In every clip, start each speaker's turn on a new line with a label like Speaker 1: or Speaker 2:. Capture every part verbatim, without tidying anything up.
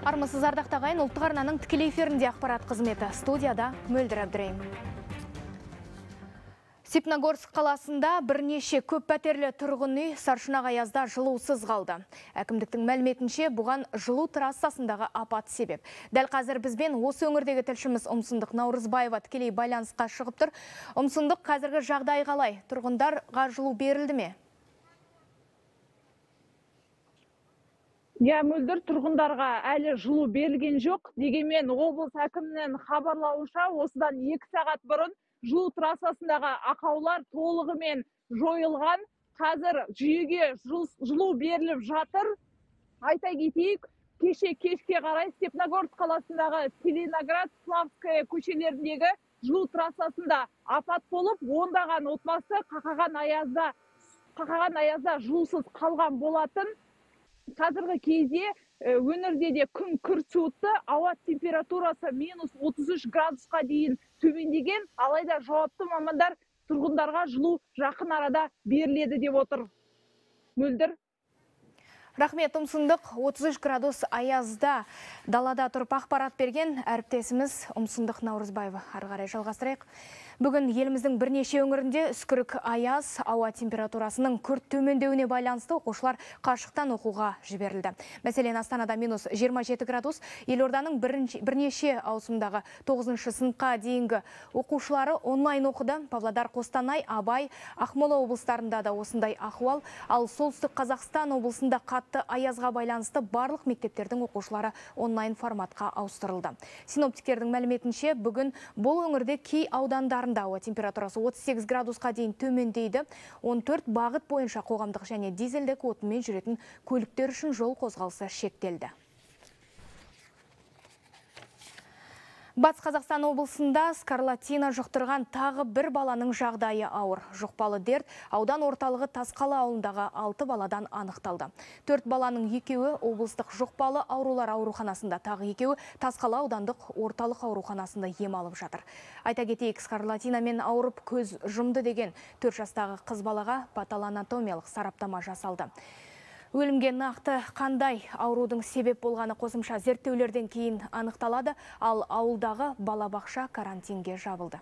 Speaker 1: Армысыз ардақтағы ағайын, ұлттық арнаның тікелей эфирінде ақпарат қызметі. Студияда Мөлдір Әбдірейім. Степногорск қаласында бірнеше көп пәтерлі тұрғын үй Саршұнақ аязда жылусыз қалды. Әкімдіктің мәліметінше бұған жылу трассасындағы апат себеп. Дәл қазір бізбен осы өңірдегі тілшіміз Ұмсындық Наурызбаева тікелей байланысқа шығып тұр. Ұмсындық, қазіргі жағдай қалай? Тұрғындарға жылу берілді ме?
Speaker 2: Я Мөлдір, тұрғындарға әлі жылу берілген жоқ. Дегенмен облыс әкімінің хабарлауынша осыдан екі сағат бұрын жылу трассасындағы ақаулар толығымен жойылған. Қазір жүйеге жылу беріліп жатыр. Айта кетейік, кеше кешке қарай Степногорск қаласындағы Целиноград, Славская көшелеріндегі жылу трассасында апат болып, ондаған отбасы қақаған аязда, қақаған аязда жылусыз қалған болатын. Қазіргі кезде өңірде де күн күрт суытты, ауа температурасы минус отыз үш градусқа дейін төмендеген, алайда жауапты мамандар тұрғындарға жылу жақын арада беріледі деп отыр. Мөлдір.
Speaker 1: Рахмет, Ұмсындық. отыз үш градус аязда далада тұрып ақпарат берген әріптесіміз Ұмсындық Наурызбаева. Ары қарай жалғастырайық. Бүгін еліміздің бірнеше өңірінде үскірік аяз, ауа температурасының күрт төмендеуіне байланысты оқушылар қашықтан оқуға жіберілді. Мәселен, Астанада минус жиырма жеті градус, елорданың бірнеше ауысымдағы тоғызыншы сыныпқа дейінгі оқушылары онлайн оқыды. Павлодар, Қостанай, Абай, Ақмола облыстарында да осындай ахуал, ал солтүстік Қазақстан облысында қатты аязға байланысты барлық мектептердің оқушылары онлайн форматқа ауыстырылды. Синоптиктердің мәліметінше, бүгін бұл өңірде кей аудандарында ауа температурасы отыз сегіз градусқа дейін төмендейді. он төрт бағыт бойынша қоғамдық және дизельдік отынмен жүретін көліктер үшін жол қозғалысы шектелді. Батыс Қазақстан облысында скарлатина жұқтырған тағы бір баланың жағдайы ауыр. Жұқпалы дерт аудан орталығы Тасқала ауылындағы алты баладан анықталды. Төрт баланың екеуі облыстық жұқпалы аурулар ауруханасында, тағы екеуі Тасқала аудандық орталық ауруханасында ем алып жатыр. Айта кетейік, скарлатинамен ауырып көз жұмды деген төрт жастағы қыз балаға патологоанатомиялық сараптама жасалды. Өлімге нақты қандай аурудың себеп болғаны қосымша зерттеулерден кейін анықталады, ал ауылдағы балабақша карантинге жабылды.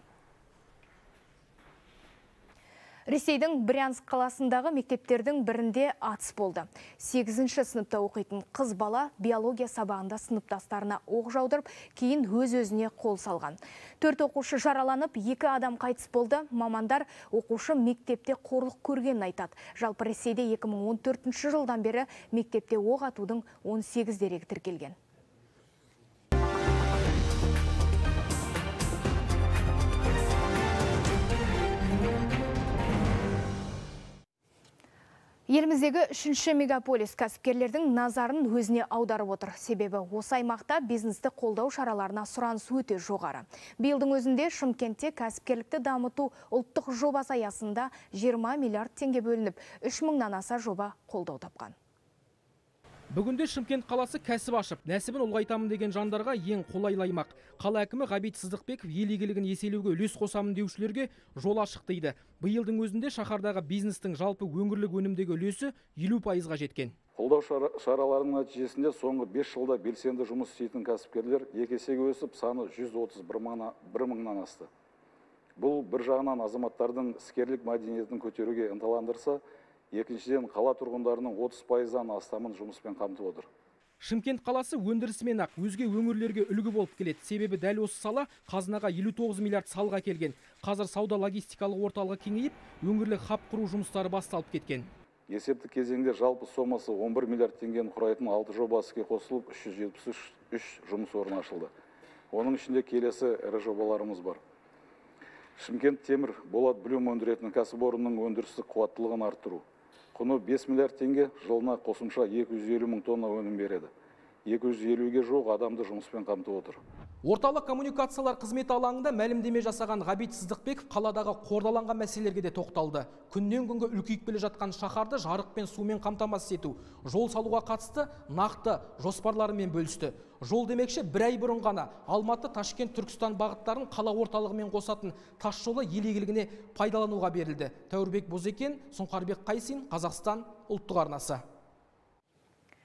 Speaker 1: Ресейдің Брянск қаласындағы мектептердің бірінде атыс болды. сегізінші сыныпта оқитын қыз бала биология сабағында сыныптастарына оқ жаудырып, кейін өз-өзіне қол салған. Төрт оқушы жараланып, екі адам қайтыс болды. Мамандар оқушы мектепте қорлық көргенін айтады. Жалпы Ресейде екі мың он төртінші жылдан бері мектепте оқ атудың он сегіз дерегі тіркелген. Еліміздегі үшінші мегаполис кәсіпкерлердің назарын өзіне аударып отыр. Себебі осы аймақта бизнесті қолдау шараларына сұраныс өте жоғары. Биылдың өзінде Шымкентте кәсіпкерлікті дамыту ұлттық жобасы аясында жиырма миллиард теңге бөлініп, үш мыңнан аса жоба қолдау тапқан.
Speaker 3: Бүгінде Шымкент қаласы кәсіп ашып, нәсібін ұлғайтамын деген жандарға ең қолайлы аймақ. Қала әкімі Ғабит Сыздықбеков ел игілігін еселеуге үлес қосамын деушілерге жол ашық дейді. Биылдың өзінде шаһардағы бизнестің жалпы өңірлік өнімдегі үлесі елу пайызға жеткен.
Speaker 4: Қолдау шараларының нәтижесінде соңғы бес жылда белсенді жұмыс істейтін кәсіпкерлер екі есеге өсіп, саны жүз отыз бір мыңнан асты. Бұл бір жағынан азаматтардың іскерлік мәдениетін көтеруге ынталандырса, екіншіден қала тұрғындарының отыз пайыздан астамын жұмыспен қамтып отыр.
Speaker 3: Шымкент қаласы өндірісімен ақ өзге өңірлерге үлгі болып келеді. Себебі дәл осы сала қазынаға елу тоғыз миллиард салға келген. Қазір сауда логистикалық орталығы кеңейіп, өңірлік хаб құру жұмыстары басталып кеткен.
Speaker 4: Есептік кезеңде жалпы сомасы он бір миллиард теңгені құрайтын алты жоба іске қосылып, үш жүз жетпіс үш жұмыс орны ашылды. Оның ішінде келесі ірі жобаларымыз бар. Шымкент темір болат бүлем өндіретін кәсіпорынның өндірістік қуаттылығын арттыру. Құны бес миллиард теңге, жылына қосымша екі жүз елу мың тонна өнім береді. екі жүз елуге жоқ адамды жұмыспен қамтып отыр.
Speaker 3: Орталық коммуникациялар қызметі алаңында мәлімдеме жасаған Ғабит Сыздықбеков қаладағы қордаланған мәселелерге де тоқталды. Күннен күнге үлкейіп келе жатқан шаһарды жарық пен сумен қамтамасыз ету, жол салуға қатысты нақты жоспарларымен бөлісті. Жол демекші бір ай бұрын ғана Алматы, Ташкент, Түркістан бағыттарын қала орталығымен қосатын тас жолы ел игілігіне пайдалануға берілді. Тәуірбек Бозекен, Сұңқарбек Қайсин, Қазақстан ұлттық арнасы.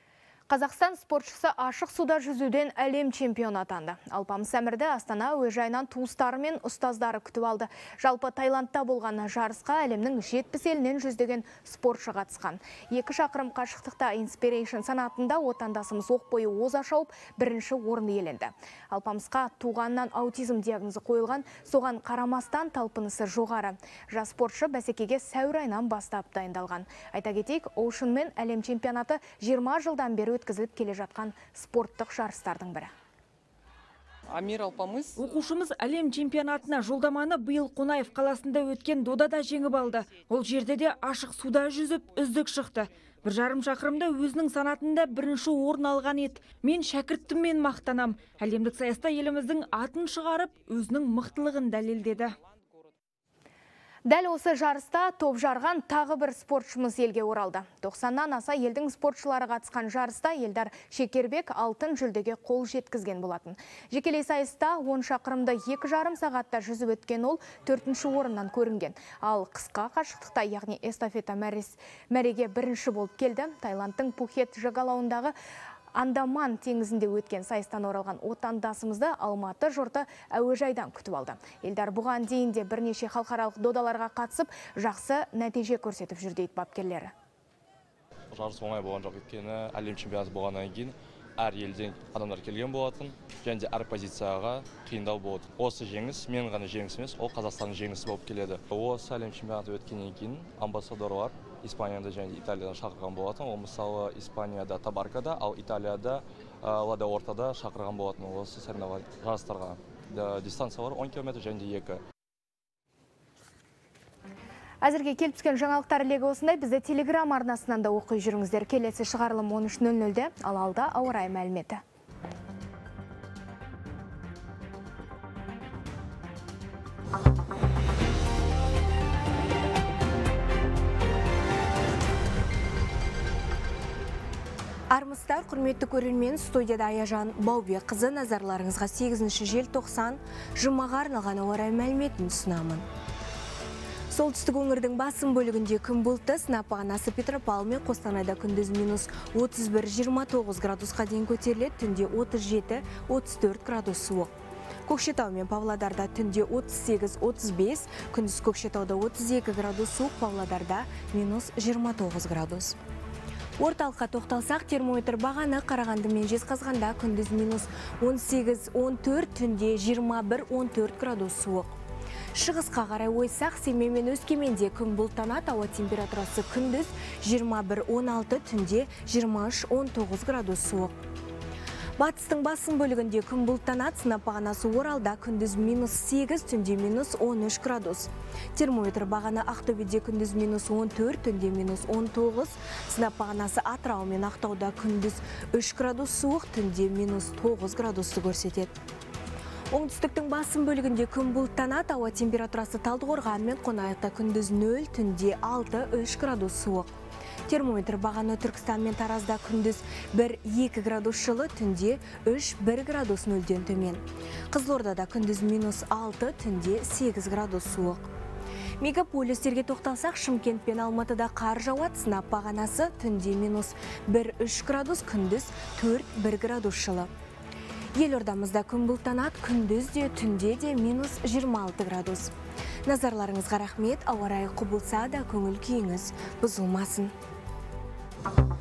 Speaker 1: Қазақстан спортшысы ашық суда жүзуден әлем чемпионы атанды. Алпамыс Әмірді Астана әуежайынан туыстары мен ұстаздары күтіп алды. Жалпы Таиландта болған жарысқа әлемнің жетпіс елінен жүздеген спортшы қатысқан. Екі шақырым қашықтықта Inspiration санатында отандасымыз оқ бойы оза шауып бірінші орын иеленді. Алпамысқа туғаннан аутизм диагнозы қойылған, соған қарамастан талпынысы жоғары. Жас спортшы бәсекеге сәуір айынан бастап дайындалған. Айта кетейік, Oceanмен әлем чемпионаты жиырма жылдан бері өткізіліп келе жатқан спорттық жарыстардың бірі.
Speaker 5: Амир Алпамыс.
Speaker 6: Оқушымыз әлем чемпионатына жолдаманы биыл Қонаев қаласында өткен додада жеңіп алды. Ол жерде де ашық суда жүзіп үздік шықты. Бір жарым шақырымда өзінің санатында бірінші орын алған еді. Мен шәкірттіммен мақтанам. Әлемдік сайыста еліміздің атын шығарып, өзінің мықтылығын дәлелдеді.
Speaker 1: Дәл осы жарыста топ жарған тағы бір спортшымыз елге оралды. тоқсаннан аса елдің спортшылары қатысқан жарыста Елдар Шекербек алтын жүлдеге қол жеткізген болатын. Жекелей сайыста он шақырымды екі жарым сағатта жүзіп өткен ол төртінші орыннан көрінген. Ал қысқа қашықтықта, яғни эстафета мәреге бірінші болып келді. Таиландтың Пхукет жағалауындағы Андаман теңізінде өткен сайыстан оралған отандасымызды Алматы жұрты әуежайдан күтіп алды. Елдар бұған дейін де бірнеше халықаралық додаларға қатысып, жақсы нәтиже көрсетіп жүр дейді бапкерлері.
Speaker 7: Жарыс оңай болған жоқ, өйткені әлем чемпионаты болғаннан кейін әр елден адамдар келген болатын, және де әр позицияға қиындау болды. Осы жеңіс мен ғана жеңіс емес, ол Қазақстанның жеңісі болып келеді. Осы әлем чемпионаты өткеннен кейін амбассадорлар Испанияда және Италиядан шақырған болатын. Ол мысалы Испанияда Табаркада, ал Италияда Лада Ортада шақырған болатын. Осы жарыстарға дистанциялар он километр және де екі.
Speaker 1: Әзірге келіп түскен жаңалықтар легі осындай. Бізді Телеграм арнасынан да оқи жүріңіздер. Келесі шығарылым он үш нөл нөлде, ал алда ауа райы мәліметі.
Speaker 8: Армыстар, құрметті көрермен, студияда Аяжан Баубек қызы, назарларыңызға сегізінші желтоқсан жұмаға арналған ауа райы мәліметін ұсынамын. Солтүстік өңірдің басым бөлігінде күн бұлтты, сынап бағанасы Петропавл мен Қостанайда күндіз минус отыз бір жиырма тоғыз градусқа дейін көтеріледі, түнде отыз жеті отыз төрт градус суық. Көкшетау мен Павлодарда түнде отыз сегіз отыз бес, күндіз Көкшетауда отыз екі градус суық, Павлодарда минус жиырма тоғыз градус. Орталыққа тоқталсақ, термометр бағаны Қарағанды мен Жезқазғанда күндіз минус он сегіз он төрт, түнде жиырма бір он төрт градус суық. Шығысқа қарай ойсақ, Семей мен Өскеменде күн бұлттанады, ауа температурасы күндіз жиырма бір он алты, түнде жиырма үш он тоғыз градус суық. Батыстың басым бөлігінде күн бұлттанады, сынап бағанасы Оралда күндіз минус сегіз, түнде минус он үш градус. Термометр бағаны Ақтөбеде күндіз минус он төрт, түнде минус он тоғыз. Сынап бағанасы Атырау мен Ақтауда күндіз үш градус суық, түнде минус тоғыз градусты көрсетеді. Оңтүстіктің басым бөлігінде күн бұлттанады, ауа температурасы Талдықорған мен Қонаевта күндіз нөл, түнде алты үш градус суық. Термометр бағаны Түркістан мен Таразда күндіз бір екі градус жылы, түнде үш бір градус нөлден төмен. Қызылордада күндіз минус алты, түнде сегіз градус суық. Мегаполистерге тоқталсақ, Шымкент пен Алматыда қар жауады, сынап бағанасы түнде минус бір үш градус, күндіз төрт бір градус жылы. Елордамызда күн бұлттанады, күндіз де, түнде де минус жиырма алты градус. Назарларыңызға рахмет, ауа райы құбылса да көңіл күйіңіз бұзылмасын.